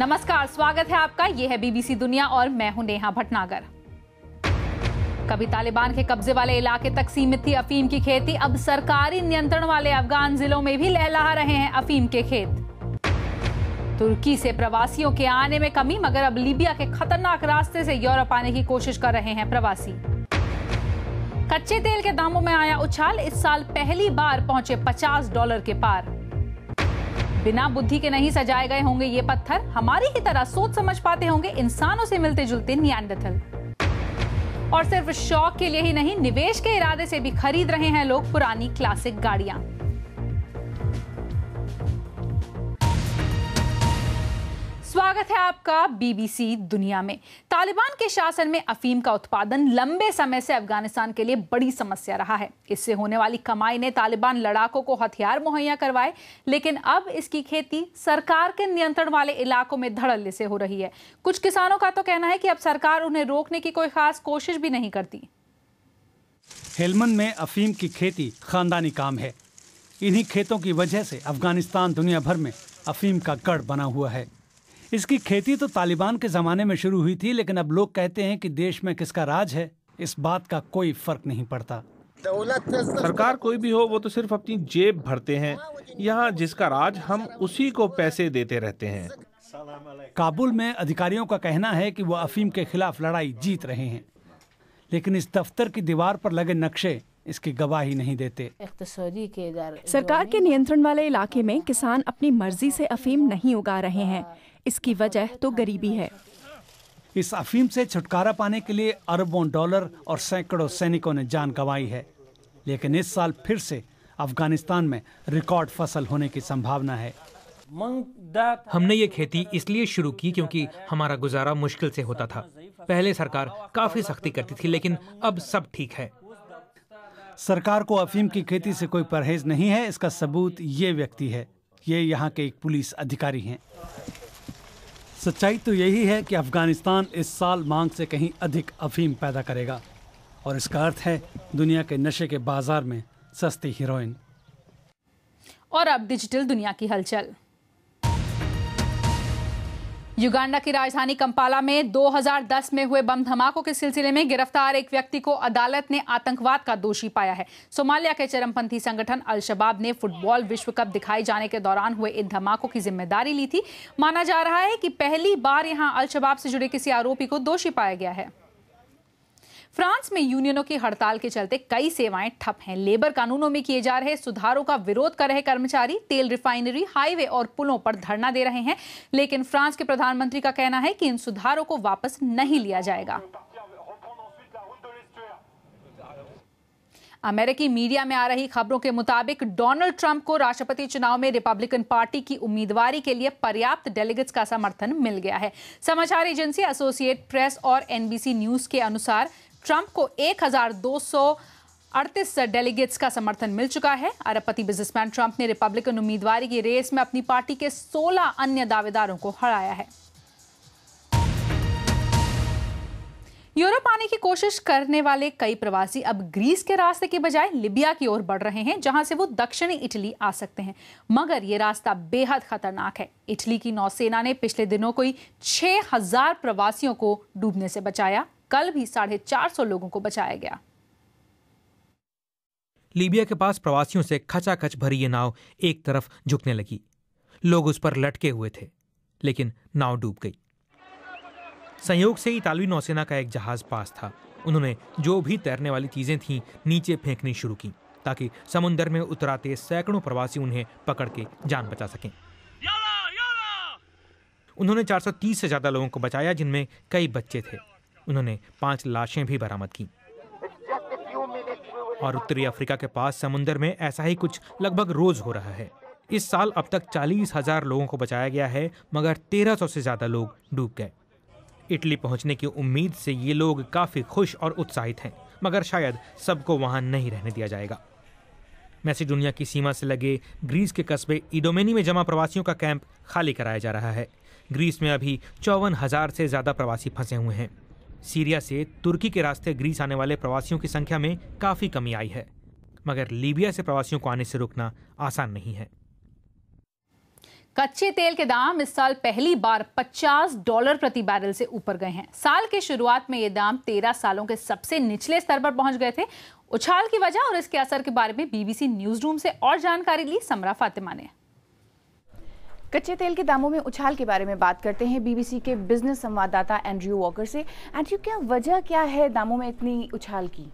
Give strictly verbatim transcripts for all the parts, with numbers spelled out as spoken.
नमस्कार, स्वागत है आपका। यह है बीबीसी दुनिया और मैं हूं नेहा भटनागर। कभी तालिबान के कब्जे वाले इलाके तक सीमित थी अफीम की खेती, अब सरकारी नियंत्रण वाले अफगान जिलों में भी लहलहा रहे हैं अफीम के खेत। तुर्की से प्रवासियों के आने में कमी, मगर अब लीबिया के खतरनाक रास्ते से यूरोप आने की कोशिश कर रहे हैं प्रवासी। कच्चे तेल के दामों में आया उछाल, इस साल पहली बार पहुंचे पचास डॉलर के पार। बिना बुद्धि के नहीं सजाए गए होंगे ये पत्थर, हमारी ही तरह सोच समझ पाते होंगे इंसानों से मिलते जुलते निएंडरथल। और सिर्फ शौक के लिए ही नहीं, निवेश के इरादे से भी खरीद रहे हैं लोग पुरानी क्लासिक गाड़ियां। स्वागत है आपका बीबीसी दुनिया में। तालिबान के शासन में अफीम का उत्पादन लंबे समय से अफगानिस्तान के लिए बड़ी समस्या रहा है। इससे होने वाली कमाई ने तालिबान लड़ाकों को हथियार मुहैया करवाए, लेकिन अब इसकी खेती सरकार के नियंत्रण वाले इलाकों में धड़ल्ले से हो रही है। कुछ किसानों का तो कहना है कि अब सरकार उन्हें रोकने की कोई खास कोशिश भी नहीं करती। हेलमंद में अफीम की खेती खानदानी काम है। इन्हीं खेतों की वजह से अफगानिस्तान दुनिया भर में अफीम का गढ़ बना हुआ है। इसकी खेती तो तालिबान के जमाने में शुरू हुई थी, लेकिन अब लोग कहते हैं कि देश में किसका राज है, इस बात का कोई फर्क नहीं पड़ता। सरकार कोई भी हो, वो तो सिर्फ अपनी जेब भरते हैं। यहाँ जिसका राज, हम उसी को पैसे देते रहते हैं। काबुल में अधिकारियों का कहना है कि वो अफीम के खिलाफ लड़ाई जीत रहे हैं, लेकिन इस दफ्तर की दीवार पर लगे नक्शे इसकी गवाही नहीं देते। सरकार के नियंत्रण वाले इलाके में किसान अपनी मर्जी से अफीम नहीं उगा रहे हैं। इसकी वजह तो गरीबी है। इस अफीम से छुटकारा पाने के लिए अरबों डॉलर और सैकड़ों सैनिकों ने जान गंवाई है, लेकिन इस साल फिर से अफगानिस्तान में रिकॉर्ड फसल होने की संभावना है। हमने ये खेती इसलिए शुरू की क्योंकि हमारा गुजारा मुश्किल से होता था। पहले सरकार काफी सख्ती करती थी, लेकिन अब सब ठीक है। सरकार को अफीम की खेती से कोई परहेज नहीं है, इसका सबूत ये व्यक्ति है। ये यहाँ के एक पुलिस अधिकारी हैं। सच्चाई तो यही है कि अफगानिस्तान इस साल मांग से कहीं अधिक अफीम पैदा करेगा, और इसका अर्थ है दुनिया के नशे के बाजार में सस्ती हीरोइन। और अब डिजिटल दुनिया की हलचल। युगांडा की राजधानी कंपाला में दो हज़ार दस में हुए बम धमाकों के सिलसिले में गिरफ्तार एक व्यक्ति को अदालत ने आतंकवाद का दोषी पाया है। सोमालिया के चरमपंथी संगठन अल शबाब ने फुटबॉल विश्व कप दिखाए जाने के दौरान हुए इन धमाकों की जिम्मेदारी ली थी। माना जा रहा है कि पहली बार यहां अल शबाब से जुड़े किसी आरोपी को दोषी पाया गया है। फ्रांस में यूनियनों की हड़ताल के चलते कई सेवाएं ठप हैं। लेबर कानूनों में किए जा रहे सुधारों का विरोध कर रहे कर्मचारी तेल रिफाइनरी, हाईवे और पुलों पर धरना दे रहे हैं, लेकिन फ्रांस के प्रधानमंत्री का कहना है कि इन सुधारों को वापस नहीं लिया जाएगा। अमेरिकी मीडिया में आ रही खबरों के मुताबिक डोनाल्ड ट्रंप को राष्ट्रपति चुनाव में रिपब्लिकन पार्टी की उम्मीदवारी के लिए पर्याप्त डेलीगेट्स का समर्थन मिल गया है। समाचार एजेंसी एसोसिएट प्रेस और एनबीसी न्यूज के अनुसार ट्रंप को एक हज़ार दो सौ अड़तीस डेलीगेट्स का समर्थन मिल चुका है। अरबपति बिजनेसमैन ट्रंप ने रिपब्लिकन उम्मीदवारी की रेस में अपनी पार्टी के सोलह अन्य दावेदारों को हराया है। यूरोप आने की कोशिश करने वाले कई प्रवासी अब ग्रीस के रास्ते के बजाय लिबिया की ओर बढ़ रहे हैं, जहां से वो दक्षिणी इटली आ सकते हैं। मगर ये रास्ता बेहद खतरनाक है। इटली की नौसेना ने पिछले दिनों कोई छह हजार प्रवासियों को डूबने से बचाया। कल भी साढ़े चार सौ लोगों को बचाया गया। लीबिया के पास प्रवासियों से खचाखच भरी ये नाव एक तरफ झुकने लगी। लोग उस पर लटके हुए थे, लेकिन नाव डूब गई। संयोग से इतालवी नौसेना का एक जहाज पास था। उन्होंने जो भी तैरने वाली चीजें थीं नीचे फेंकनी शुरू की, ताकि समुद्र में उतराते सैकड़ों प्रवासी उन्हें पकड़ के जान बचा सकें। उन्होंने चार सौ तीस से ज्यादा लोगों को बचाया, जिनमें कई बच्चे थे। उन्होंने पांच लाशें भी बरामद की। और उत्तरी अफ्रीका के पास समुद्र में ऐसा ही कुछ लगभग रोज हो रहा है। इस साल अब तक चालीस हजार लोगों को बचाया गया है, मगर तेरह सौ से ज्यादा लोग डूब गए। इटली पहुंचने की उम्मीद से ये लोग काफी खुश और उत्साहित हैं, मगर शायद सबको वहां नहीं रहने दिया जाएगा। मैसेडोनिया की सीमा से लगे ग्रीस के कस्बे इडोमेनी में जमा प्रवासियों का कैंप खाली कराया जा रहा है। ग्रीस में अभी चौवन हजार से ज्यादा प्रवासी फंसे हुए हैं। सीरिया से तुर्की के रास्ते ग्रीस आने वाले प्रवासियों की संख्या में काफी कमी आई है, मगर लीबिया से प्रवासियों को आने से रोकना आसान नहीं है। कच्चे तेल के दाम इस साल पहली बार पचास डॉलर प्रति बैरल से ऊपर गए हैं। साल के शुरुआत में ये दाम तेरह सालों के सबसे निचले स्तर पर पहुंच गए थे। उछाल की वजह और इसके असर के बारे में बीबीसी न्यूज रूम से और जानकारी ली समरा फातिमा ने। कच्चे तेल के दामों में उछाल के बारे में बात करते हैं बीबीसी के बिजनेस संवाददाता एंड्रयू वॉकर से। एंड्रयू, क्या वजह क्या है दामों में इतनी उछाल की?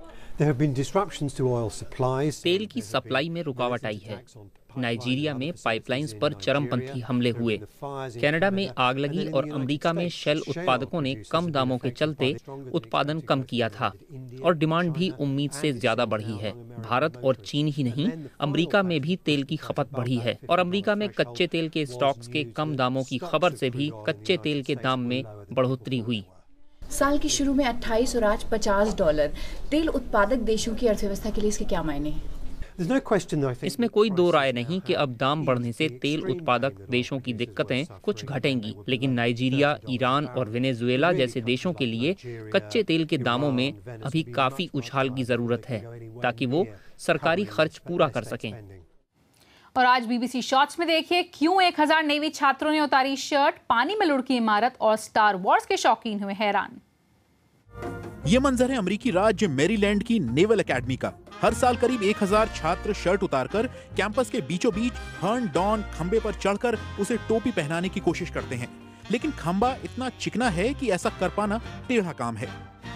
तेल की सप्लाई में रुकावट आई है। नाइजीरिया में पाइपलाइंस पर चरमपंथी हमले हुए, कनाडा में आग लगी और अमेरिका में शेल उत्पादकों ने कम दामों के चलते उत्पादन कम किया था और डिमांड भी उम्मीद से ज्यादा बढ़ी है। भारत और चीन ही नहीं, अमेरिका में भी तेल की खपत बढ़ी है और अमेरिका में कच्चे तेल के स्टॉक्स के कम दामों की खबर से भी कच्चे तेल के दाम में बढ़ोतरी हुई। साल के शुरू में अट्ठाईस और आज पचास डॉलर। तेल उत्पादक देशों की अर्थव्यवस्था के लिए इसके क्या मायने हैं? इसमें कोई दो राय नहीं कि अब दाम बढ़ने से तेल उत्पादक देशों की दिक्कतें कुछ घटेंगी, लेकिन नाइजीरिया, ईरान और वेनेजुएला जैसे देशों के लिए कच्चे तेल के दामों में अभी काफी उछाल की जरूरत है ताकि वो सरकारी खर्च पूरा कर सकें। और आज बीबीसी शॉर्ट्स में देखिए क्यों एक हजार नेवी छात्रों ने उतारी शर्ट, पानी में लुढ़की इमारत और स्टार वॉर्स के शौकीन हुए हैरान। ये मंजर है अमेरिकी राज्य मैरीलैंड की नेवल एकेडमी का। हर साल करीब एक हजार छात्र शर्ट उतारकर कैंपस के बीचों बीच हर्न डॉन खंबे पर चढ़कर उसे टोपी पहनाने की कोशिश करते हैं, लेकिन खंबा इतना चिकना है कि ऐसा कर पाना टेढ़ा काम है।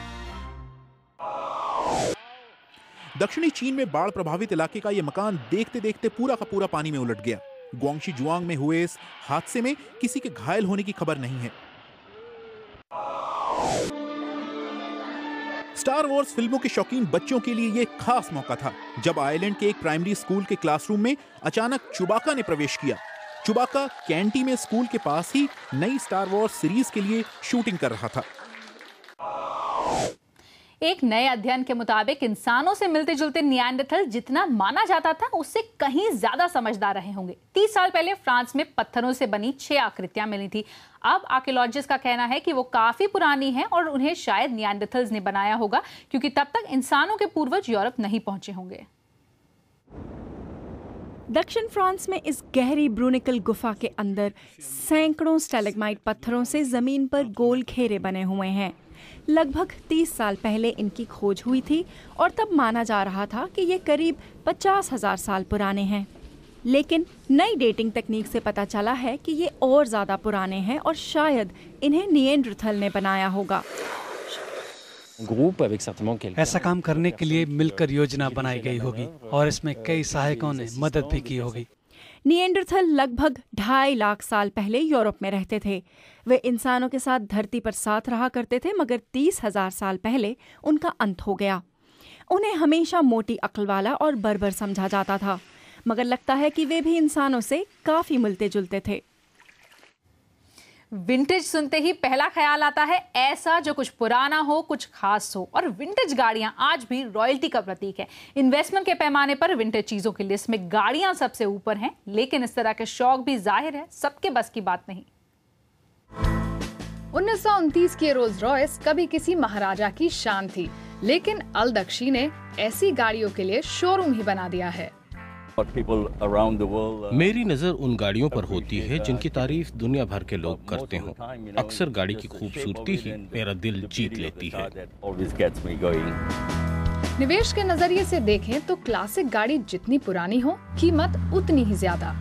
दक्षिणी चीन में बाढ़ प्रभावित इलाके का यह मकान देखते देखते पूरा का पूरा पानी में उलट गया। ग्वांगशी जुआंग में हुए इस हादसे में किसी के घायल होने की खबर नहीं है। स्टार वॉर्स फिल्मों के शौकीन बच्चों के लिए यह खास मौका था जब आयरलैंड के एक प्राइमरी स्कूल के क्लासरूम में अचानक चुबाका ने प्रवेश किया। चुबाका कैंटी में स्कूल के पास ही नई स्टार वॉर्स सीरीज के लिए शूटिंग कर रहा था। एक नए अध्ययन के मुताबिक इंसानों से मिलते जुलते निएंडरथल जितना माना जाता था उससे कहीं ज्यादा समझदार रहे होंगे। तीस साल पहले फ्रांस में पत्थरों से बनी छह आकृतियां मिली थी। अब आर्कियोलॉजिस्ट का कहना है कि वो काफी पुरानी हैं और उन्हें शायद निएंडरथल्स ने बनाया होगा क्योंकि तब तक इंसानों के पूर्वज यूरोप नहीं पहुंचे होंगे। दक्षिण फ्रांस में इस गहरी ब्रूनिकल गुफा के अंदर सैकड़ों स्टैलेग्माइट पत्थरों से जमीन पर गोल घेरे बने हुए हैं। लगभग तीस साल पहले इनकी खोज हुई थी और तब माना जा रहा था कि ये करीब पचास हजार साल पुराने हैं, लेकिन नई डेटिंग तकनीक से पता चला है कि ये और ज्यादा पुराने हैं और शायद इन्हें निएंडरथल ने बनाया होगा। ऐसा काम करने के लिए मिलकर योजना बनाई गई होगी और इसमें कई सहायकों ने मदद भी की होगी। निएंडरथल लगभग ढाई लाख साल पहले यूरोप में रहते थे। वे इंसानों के साथ धरती पर साथ रहा करते थे, मगर तीस हजार साल पहले उनका अंत हो गया। उन्हें हमेशा मोटी अक्ल वाला और बर्बर समझा जाता था, मगर लगता है कि वे भी इंसानों से काफी मिलते जुलते थे। विंटेज सुनते ही पहला ख्याल आता है ऐसा जो कुछ पुराना हो, कुछ खास हो, और विंटेज गाड़ियां आज भी रॉयल्टी का प्रतीक है। इन्वेस्टमेंट के पैमाने पर विंटेज चीजों की लिस्ट में गाड़ियां सबसे ऊपर हैं, लेकिन इस तरह के शौक भी जाहिर है सबके बस की बात नहीं। उन्नीस सौ उनतीस की रोल्स रॉयस कभी किसी महाराजा की शान थी, लेकिन अल दक्षी ने ऐसी गाड़ियों के लिए शोरूम ही बना दिया है। मेरी नजर उन गाड़ियों पर होती है जिनकी तारीफ दुनिया भर के लोग करते हों। अक्सर गाड़ी की खूबसूरती ही मेरा दिल जीत लेती है। निवेश के नजरिए से देखें तो क्लासिक गाड़ी जितनी पुरानी हो, कीमत उतनी ही ज्यादा।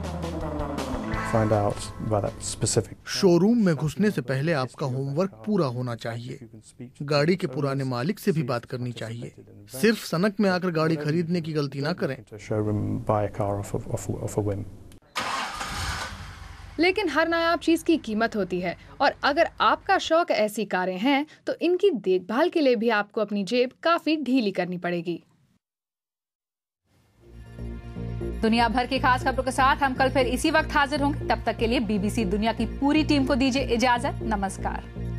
शोरूम में घुसने से पहले आपका होमवर्क पूरा होना चाहिए। गाड़ी के पुराने मालिक से भी बात करनी चाहिए। सिर्फ सनक में आकर गाड़ी खरीदने की गलती ना करें। लेकिन हर नायाब चीज की कीमत होती है, और अगर आपका शौक ऐसी कारें हैं तो इनकी देखभाल के लिए भी आपको अपनी जेब काफी ढीली करनी पड़ेगी। दुनिया भर की खास खबरों के साथ हम कल फिर इसी वक्त हाजिर होंगे। तब तक के लिए बीबीसी दुनिया की पूरी टीम को दीजिए इजाजत। नमस्कार।